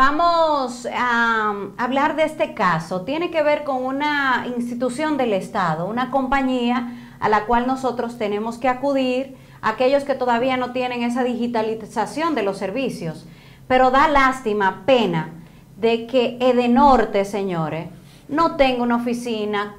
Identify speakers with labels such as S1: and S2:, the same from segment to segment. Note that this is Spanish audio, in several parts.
S1: vamos a hablar de este caso. Tiene que ver con una institución del Estado, una compañía a la cual nosotros tenemos que acudir, aquellos que todavía no tienen esa digitalización de los servicios. Pero da lástima, pena, de que Edenorte, señores, no tenga una oficina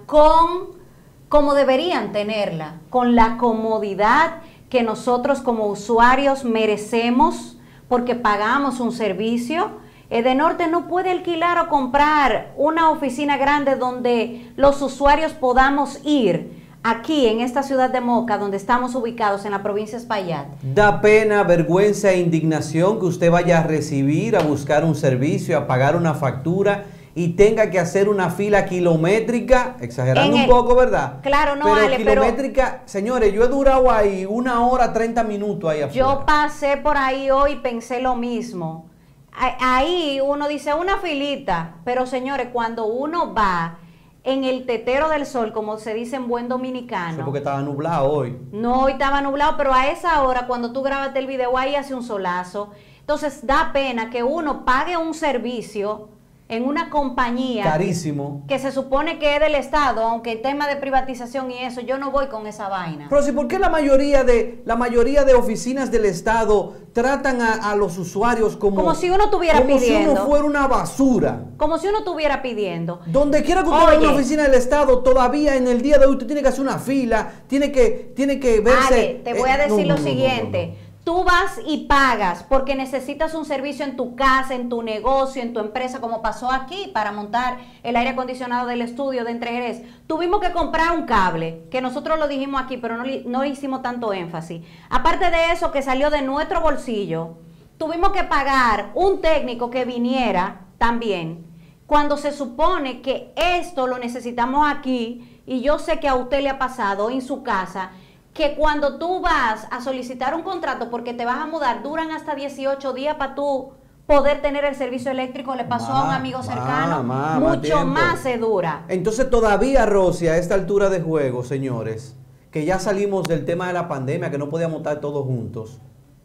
S1: como deberían tenerla, con la comodidad que nosotros como usuarios merecemos porque pagamos un servicio. Edenorte no puede alquilar o comprar una oficina grande donde los usuarios podamos ir. Aquí, en esta ciudad de Moca, donde estamos ubicados en la provincia de Espaillat.
S2: Da pena, vergüenza e indignación que usted vaya a recibir, a buscar un servicio, a pagar una factura y tenga que hacer una fila kilométrica, exagerando un poco, ¿verdad?
S1: Claro, no,
S2: pero
S1: Ale,
S2: kilométrica, señores, yo he durado ahí 1 hora 30 minutos ahí afuera.
S1: Yo pasé por ahí hoy y pensé lo mismo. Ahí uno dice una filita, pero señores, cuando uno va en el tetero del sol, como se dice en buen dominicano.
S2: Eso porque estaba nublado hoy.
S1: No, hoy estaba nublado, pero a esa hora, cuando tú grabaste el video, ahí hace un solazo. Entonces, da pena que uno pague un servicio en una compañía
S2: carísimo,
S1: que se supone que es del Estado, aunque el tema de privatización y eso, yo no voy con esa vaina.
S2: Pero si, ¿por qué la mayoría de oficinas del Estado tratan a los usuarios como
S1: si uno estuviera pidiendo?
S2: Como si uno fuera una basura.
S1: Como si uno estuviera pidiendo.
S2: Donde quiera que usted vaya a una oficina del Estado, todavía en el día de hoy usted tiene que hacer una fila, tiene que verse...
S1: Ale, te voy a decir lo siguiente. Tú vas y pagas porque necesitas un servicio en tu casa, en tu negocio, en tu empresa, como pasó aquí para montar el aire acondicionado del estudio de Entre Jerez. Tuvimos que comprar un cable, que nosotros lo dijimos aquí, pero no hicimos tanto énfasis. Aparte de eso, que salió de nuestro bolsillo, tuvimos que pagar un técnico que viniera también, cuando se supone que esto lo necesitamos aquí, y yo sé que a usted le ha pasado en su casa, que cuando tú vas a solicitar un contrato porque te vas a mudar, duran hasta 18 días para tú poder tener el servicio eléctrico. Le pasó a un amigo cercano, mucho más se dura.
S2: Entonces todavía, Rosy, a esta altura de juego, señores, que ya salimos del tema de la pandemia, que no podíamos estar todos juntos,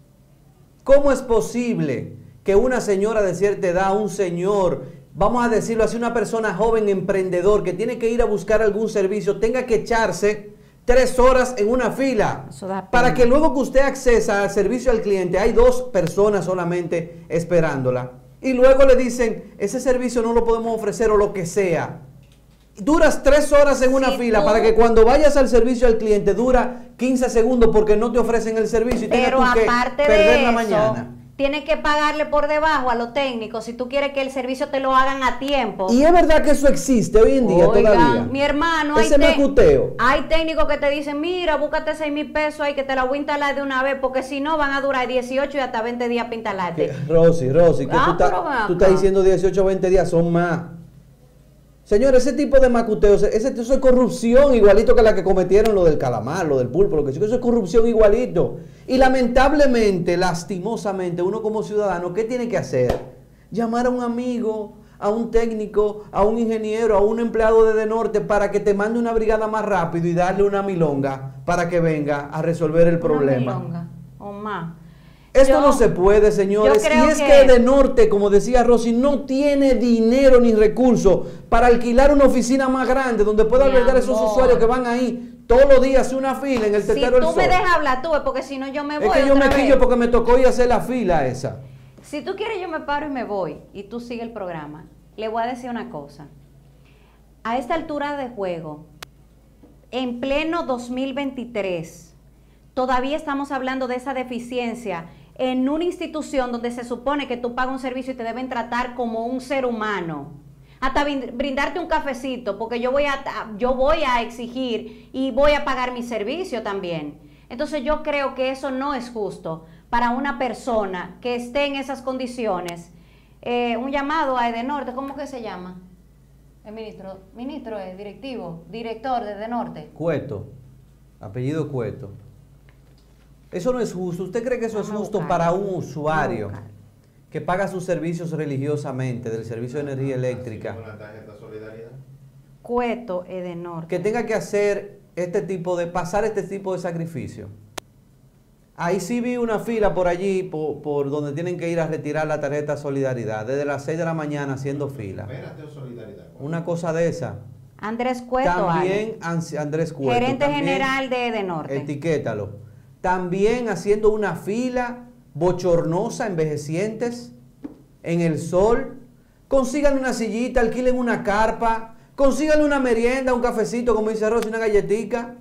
S2: ¿cómo es posible que una señora de cierta edad, un señor, vamos a decirlo así, una persona joven, emprendedor, que tiene que ir a buscar algún servicio, tenga que echarse 3 horas en una fila para que luego que usted accesa al servicio al cliente, hay 2 personas solamente esperándola, y luego le dicen, ese servicio no lo podemos ofrecer o lo que sea? Duras 3 horas en una fila para que cuando vayas al servicio al cliente dura 15 segundos porque no te ofrecen el servicio y tengas tú que perder la mañana.
S1: Tienes que pagarle por debajo a los técnicos si tú quieres que el servicio te lo hagan a tiempo.
S2: Y es verdad que eso existe hoy en día.
S1: Oigan,
S2: todavía.
S1: Mi hermano,
S2: ese macuteo.
S1: Hay técnicos que te dicen, mira, búscate 6,000 pesos ahí que te la voy a instalar de una vez, porque si no van a durar 18 y hasta 20 días para instalarte.
S2: Rosy, que tú estás diciendo 18 o 20 días, son más. Señores, ese tipo de macuteos, eso es corrupción igualito que la que cometieron lo del calamar, lo del pulpo, lo que sea, eso es corrupción igualito. Y lamentablemente, lastimosamente, uno como ciudadano, ¿qué tiene que hacer? Llamar a un amigo, a un técnico, a un ingeniero, a un empleado de Edenorte para que te mande una brigada más rápido y darle una milonga para que venga a resolver el problema.
S1: Una milonga o más.
S2: Esto no se puede, señores, y es que Edenorte, como decía Rosy, no tiene dinero ni recursos para alquilar una oficina más grande donde pueda albergar a esos usuarios que van ahí todos los días, hacer una fila en el tetero del sol.
S1: Si tú me dejas hablar tú, porque si no yo me voy.
S2: Es que yo me quillo porque me tocó ir a hacer la fila esa.
S1: Si tú quieres yo me paro y me voy, y tú sigues el programa. Le voy a decir una cosa. A esta altura de juego, en pleno 2023, todavía estamos hablando de esa deficiencia en una institución donde se supone que tú pagas un servicio y te deben tratar como un ser humano. Hasta brindarte un cafecito, porque yo voy a exigir y voy a pagar mi servicio también. Entonces yo creo que eso no es justo para una persona que esté en esas condiciones. Un llamado a Edenorte, ¿cómo que se llama? El ministro es director de Edenorte.
S2: Cueto, apellido Cueto. Eso no es justo. ¿Usted cree que eso es justo para un usuario que paga sus servicios religiosamente del servicio de energía eléctrica?
S3: ¿Una tarjeta solidaridad?
S1: Cueto, Edenorte.
S2: Que tenga que hacer pasar este tipo de sacrificio. Ahí sí vi una fila por allí, por donde tienen que ir a retirar la tarjeta Solidaridad, desde las 6 de la mañana haciendo fila.
S3: Espérate, Solidaridad.
S2: Una cosa de esa.
S1: Andrés Cueto,
S2: También Andrés Cueto.
S1: gerente
S2: también,
S1: general de Edenorte.
S2: Etiquétalo. También haciendo una fila bochornosa, envejecientes, en el sol. Consigan una sillita, alquilen una carpa, consíganle una merienda, un cafecito, como dice Rosy, una galletica.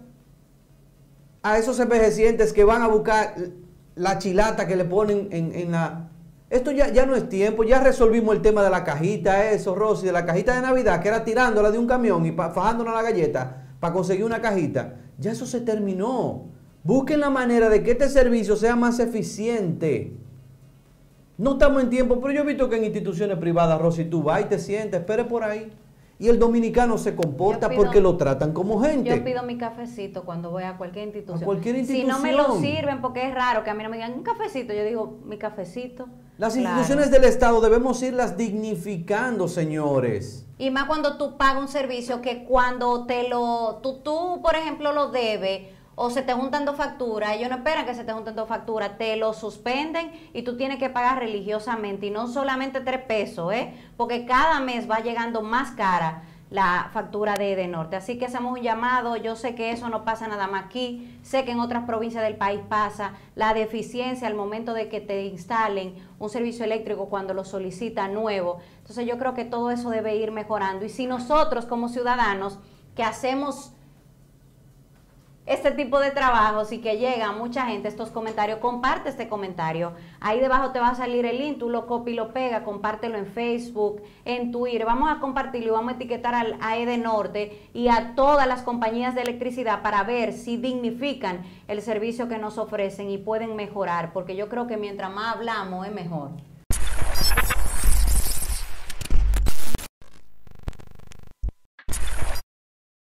S2: A esos envejecientes que van a buscar la chilata que le ponen en la... Esto ya no es tiempo, ya resolvimos el tema de la cajita, eso, Rosy, de la cajita de Navidad, que era tirándola de un camión y fajándola la galleta para conseguir una cajita. Ya eso se terminó. Busquen la manera de que este servicio sea más eficiente. No estamos en tiempo, pero yo he visto que en instituciones privadas, Rosy, tú vas y te sientes, espere por ahí. Y el dominicano se comporta porque lo tratan como gente.
S1: Yo pido mi cafecito cuando voy a cualquier institución.
S2: A cualquier institución.
S1: Si no me lo sirven, porque es raro que a mí no me digan un cafecito, yo digo mi cafecito.
S2: Las instituciones del Estado debemos irlas dignificando, señores.
S1: Y más cuando tú pagas un servicio que cuando tú por ejemplo, lo debes o se te juntan dos facturas, ellos no esperan que se te junten dos facturas, te lo suspenden y tú tienes que pagar religiosamente y no solamente 3 pesos, porque cada mes va llegando más cara la factura de Edenorte. Así que hacemos un llamado, yo sé que eso no pasa nada más aquí, sé que en otras provincias del país pasa, la deficiencia al momento de que te instalen un servicio eléctrico cuando lo solicita nuevo. Entonces yo creo que todo eso debe ir mejorando y si nosotros como ciudadanos que hacemos este tipo de trabajos y que llega mucha gente estos comentarios, comparte este comentario. Ahí debajo te va a salir el link, tú lo copias y lo pegas, compártelo en Facebook, en Twitter. Vamos a compartirlo y vamos a etiquetar a Edenorte y a todas las compañías de electricidad para ver si dignifican el servicio que nos ofrecen y pueden mejorar, porque yo creo que mientras más hablamos es mejor.